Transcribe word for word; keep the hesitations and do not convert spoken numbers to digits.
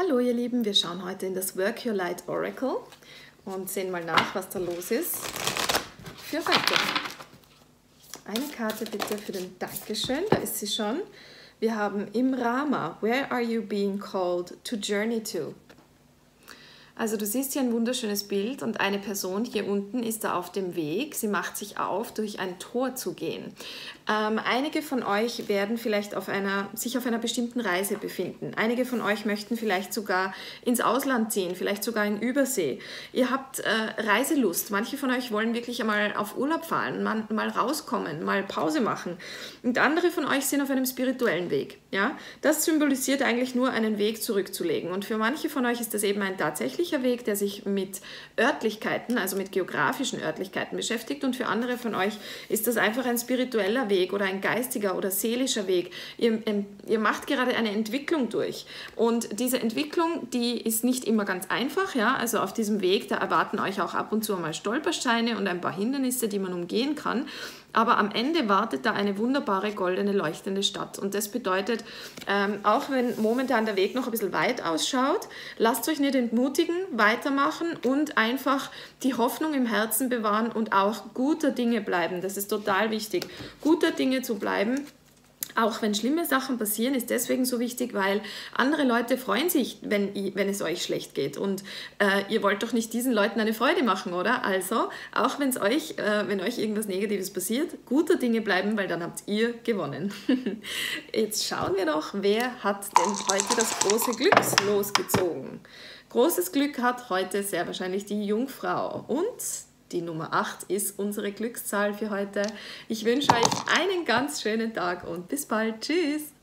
Hallo ihr Lieben, wir schauen heute in das Work Your Light Oracle und sehen mal nach, was da los ist für heute. Eine Karte bitte für den Dankeschön, da ist sie schon. Wir haben im Rama, Where are you being called to journey to? Also du siehst hier ein wunderschönes Bild und eine Person hier unten ist da auf dem Weg. Sie macht sich auf, durch ein Tor zu gehen. Ähm, einige von euch werden vielleicht auf einer, sich auf einer bestimmten Reise befinden. Einige von euch möchten vielleicht sogar ins Ausland ziehen, vielleicht sogar in Übersee. Ihr habt äh, Reiselust. Manche von euch wollen wirklich einmal auf Urlaub fahren, mal, mal rauskommen, mal Pause machen. Und andere von euch sind auf einem spirituellen Weg. Ja? Das symbolisiert eigentlich nur einen Weg zurückzulegen. Und für manche von euch ist das eben ein tatsächlicher Weg, der sich mit Örtlichkeiten, also mit geografischen Örtlichkeiten beschäftigt, und für andere von euch ist das einfach ein spiritueller Weg oder ein geistiger oder seelischer Weg. Ihr, ihr macht gerade eine Entwicklung durch und diese Entwicklung, die ist nicht immer ganz einfach, ja, also auf diesem Weg, da erwarten euch auch ab und zu mal Stolpersteine und ein paar Hindernisse, die man umgehen kann. Aber am Ende wartet da eine wunderbare, goldene, leuchtende Stadt. Und das bedeutet, ähm, auch wenn momentan der Weg noch ein bisschen weit ausschaut, lasst euch nicht entmutigen, weitermachen und einfach die Hoffnung im Herzen bewahren und auch guter Dinge bleiben. Das ist total wichtig, guter Dinge zu bleiben. Auch wenn schlimme Sachen passieren, ist deswegen so wichtig, weil andere Leute freuen sich, wenn, wenn es euch schlecht geht. Und äh, ihr wollt doch nicht diesen Leuten eine Freude machen, oder? Also, auch wenn's euch, äh, wenn euch irgendwas Negatives passiert, guter Dinge bleiben, weil dann habt ihr gewonnen. Jetzt schauen wir doch, wer hat denn heute das große Glückslos gezogen? Großes Glück hat heute sehr wahrscheinlich die Jungfrau. Und die Nummer acht ist unsere Glückszahl für heute. Ich wünsche euch einen ganz schönen Tag und bis bald. Tschüss!